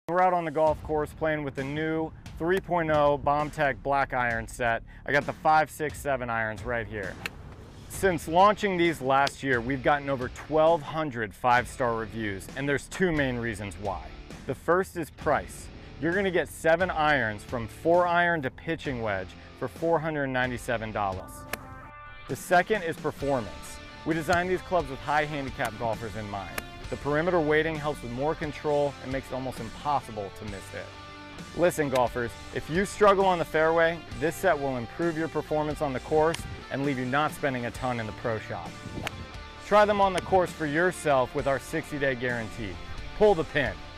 We're out on the golf course playing with the new 3.0 BombTech black iron set. I got the 5, 6, 7 irons right here. Since launching these last year, we've gotten over 1,200 5-star reviews, and there's two main reasons why. The first is price. You're gonna get 7 irons from 4-iron to pitching wedge for $497. The second is performance. We designed these clubs with high handicap golfers in mind. The perimeter weighting helps with more control and makes it almost impossible to miss it. Listen golfers, if you struggle on the fairway, this set will improve your performance on the course and leave you not spending a ton in the pro shop. Try them on the course for yourself with our 60-day guarantee. Pull the pin.